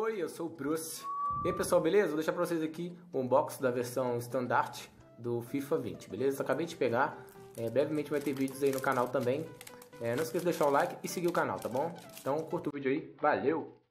Oi, eu sou o Bruce. E aí pessoal, beleza? Vou deixar pra vocês aqui o unboxing da versão standard do FIFA 20, beleza? Acabei de pegar, brevemente vai ter vídeos aí no canal também. Não esqueça de deixar o like e seguir o canal, tá bom? Então curta o vídeo aí, valeu!